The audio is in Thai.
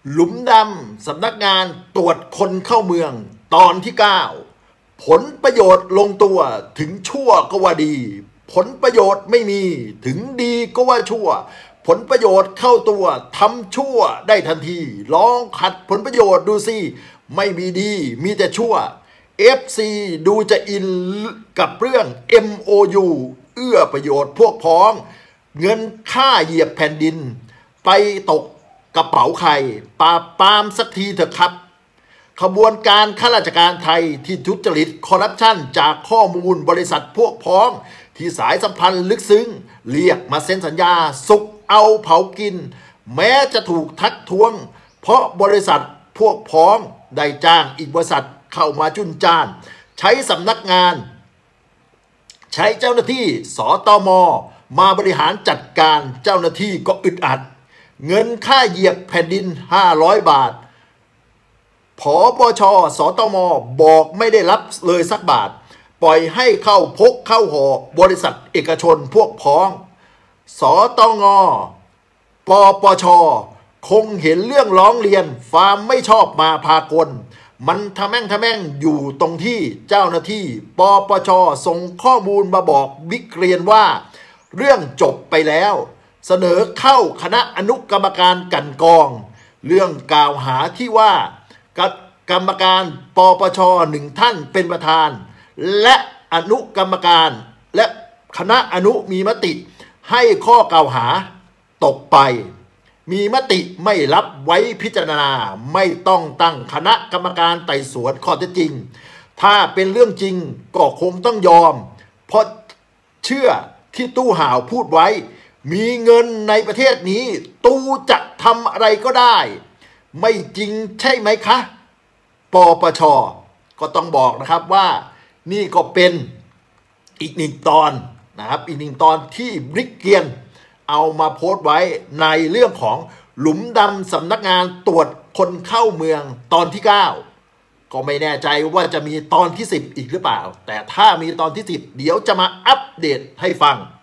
หลุมดำสำนักงานตรวจคนเข้าเมืองตอนที่9ผลประโยชน์ลงตัวถึงชั่วก็ว่าดีผลประโยชน์ไม่มีถึงดีก็ว่าชั่วผลประโยชน์เข้าตัวทำชั่วได้ทันทีลองขัดผลประโยชน์ดูสิไม่มีดีมีแต่ชั่ว FC ดูจะอินกับเรื่อง MOU เอื้อประโยชน์พวกพ้องเงินค่าเหยียบแผ่นดินไปตกกระเป๋าใครปราบปรามสักทีเถอะครับขบวนการข้าราชการไทยที่ทุจริตคอร์รัปชันจากข้อมูลบริษัทพวกพ้องที่สายสัมพันธ์ลึกซึ้งเรียกมาเซ็นสัญญาสุกเอาเผากินแม้จะถูกทักท้วงเพราะบริษัทพวกพ้องได้จ้างอีกบริษัทเข้ามาจุนจ้านใช้สำนักงานใช้เจ้าหน้าที่สตม.มาบริหารจัดการเจ้าหน้าที่ก็อึดอัดเงินค่าเหยียบแผ่นดิน500 บาทผบช.สตม.บอกไม่ได้รับเลยสักบาทปล่อยให้เข้าพกเข้าห่อบริษัทเอกชนพวกพ้องสตง.ปปช.คงเห็นเรื่องร้องเรียนฟาร์มไม่ชอบมาพากลมันทะแม่งอยู่ตรงที่เจ้าหน้าที่ปปช.ส่งข้อมูลมาบอกบิ๊กเรียนว่าเรื่องจบไปแล้วเสนอเข้าคณะอนุกรรมการกลั่นกรองเรื่องกล่าวหาที่ว่ากรรมการปปช.1 ท่านเป็นประธานและอนุกรรมการและคณะอนุมีมติให้ข้อกล่าวหาตกไปมีมติไม่รับไว้พิจารณาไม่ต้องตั้งคณะกรรมการไต่สวนข้อเท็จจริงถ้าเป็นเรื่องจริงก็คงต้องยอมเพราะเชื่อที่ตู้ห่าวพูดไว้มีเงินในประเทศนี้ตู้จะทำอะไรก็ได้ไม่จริงใช่ไหมคะปปช.ก็ต้องบอกนะครับว่านี่ก็เป็นอีกหนึ่งตอนนะครับอีกหนึ่งตอนที่บริกเกียนเอามาโพสต์ไว้ในเรื่องของหลุมดำสำนักงานตรวจคนเข้าเมืองตอนที่9ก็ไม่แน่ใจว่าจะมีตอนที่10อีกหรือเปล่าแต่ถ้ามีตอนที่10เดี๋ยวจะมาอัปเดตให้ฟัง